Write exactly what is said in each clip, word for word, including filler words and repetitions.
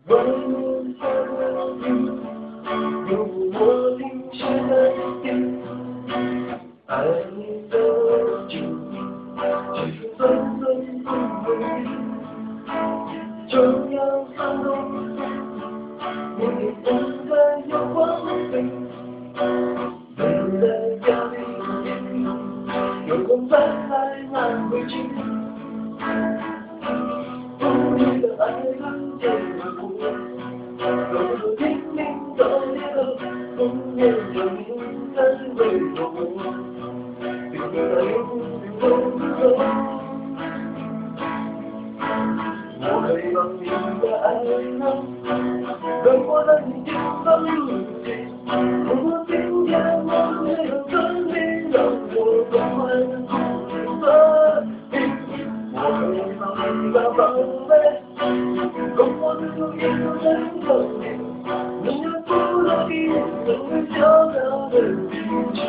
外面下着雨，有我停歇在地，爱你的酒，其实分分不为意，就要三冬，明天不再有光明，等待家里有空再来拿回去。不你的爱人结了婚，都说拼命早烈的不念着你在为着我，并不在永远都走。我可以帮你的爱人，让我在你肩膀入睡。如果今天我没有证明，让我痛快的哭了。我可以帮你的宝贝。让我能够一个人等你，你要不乐意，等你小小的脾气。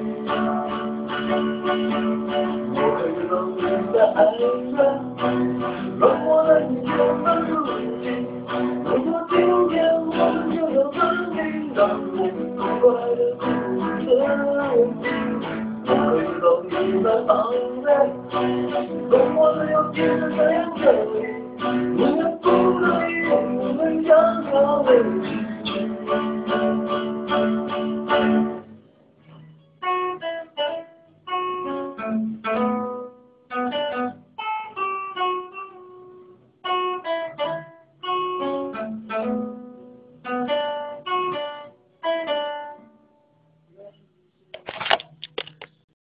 我可以当你的爱人，让我在你肩膀入睡。如果今天我就要证明，让我痛快的哭了。我可以当你的宝贝，让我能有一个人等你。